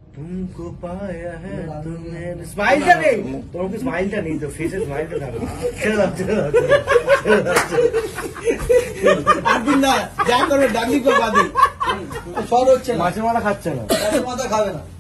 तुमको पाया है तुमने स्माइलটা নেই তোর কি স্মাইলটা নেই তো ফেসে স্মাইলটা থাকবে ছেড়ে দাও আদিন না যা করে ডালি কো বাদে সর হচ্ছে না মাছের মাথা খাচ্ছে না মাছের মাথা খাবে না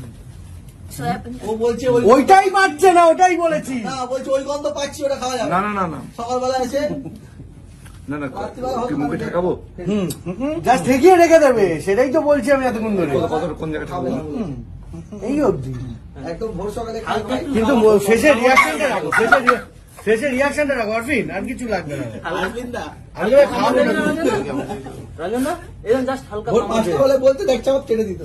ও বলছে ওইটাই পাচ্ছে না ওটাই বলেছি না বলছে ওই গন্ধ পাচ্ছি ওটা খাওয়া যাবে না না না না সকালবেলা এসে না না কি মুখে ঠেকাবো জাস্ট ঠেকিয়ে রেখে দেবে সেটাই তো বলছি আমি এতক্ষণ ধরে কত কোন জায়গায় ঠাকাবো এই অবধি একদম ভোর সকালে খাবে কিন্তু ফেসের রিয়াকশনটা রাখো ফেসের রিয়াকশনটা রাখো অরফিন আর কিছু লাগবে না আলবিন দা আমি খাওয়াবো না রঞ্জন না এরকম জাস্ট হালকা ভোর 5টা বলে বলতে দেখ চাপ কেটে দিত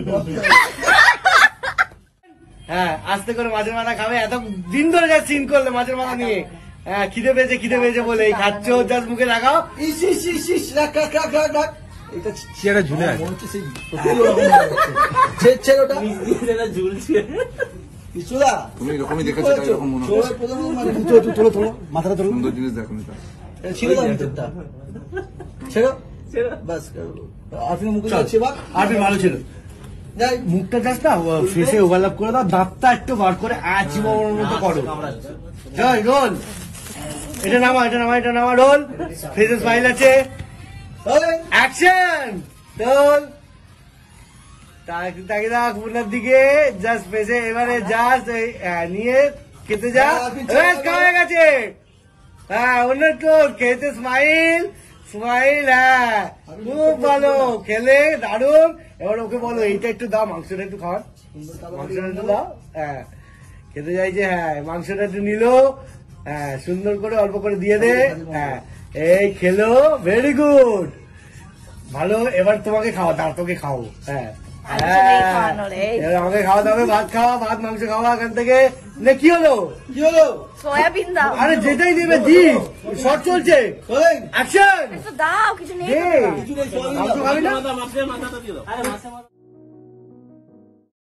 হ্যাঁ আস্তে করে মাছের মাথা খাবে এত দিন ধরে যা সিন করলে মাছের মাথা নিয়ে হ্যাঁ খিদে পেয়েছে বলে এই খাচ্ছ জাস্ট মুখে লাগাও ইস ইস ইস ইস রাখ রাখ রাখ রাখ রাখ এটা চেয়ারে ঝুলে আছে মনে হচ্ছে সেই সত্যি ওরকম ছেড়ে ওটা ঝুলছে কিছুদা তুমি এরকমই দেখেছো তাই এরকম মনে চোরে হচ্ছে প্রথম মানে তোলো মাথাটা তোলো সুন্দর জিনিস দেখো এটা ছিল না ভিতরটা ছেড়ো বাস আপনি মুখে যাচ্ছে বা আরফিন ভালো ছিল যাই মুখটা জাস্ট না ফেসে ওভারল্যাপ করে দাও দাঁতটা একটু বার করে আচি বাবার মতো করো জয় রোল এটা নামা রোল ফেসে স্মাইল আছে তাহলে অ্যাকশন রোল তাকে দেখ মুন্নার দিকে জাস্ট ফেসে এবারে জাস্ট নিয়ে খেতে যা হয়ে গেছে হ্যাঁ অন্য তো খেতে স্মাইল হ্যাঁ খুব ভালো খেলে দারুন এবার ওকে বলো এইটা একটু দাও মাংসটা একটু খাওয়ার মাংসটা একটু দাও হ্যাঁ খেতে চাইছে হ্যাঁ মাংসটা একটু নিল হ্যাঁ সুন্দর করে অল্প করে দিয়ে দে হ্যাঁ এই খেলো ভেরি গুড ভালো এবার তোমাকে খাওয়া দাও তোকে খাও হ্যাঁ এবার আমাকে খাওয়াতে হবে ভাত মাংস খাওয়া এখান থেকে কি হলো সয়াবিন দাও আরে যেটাই দেবে দি শর্ট চলছে অ্যাকশন দাও কিছু নেই মাংস খাবি না মাছের মাথাটা দিয়ে দাও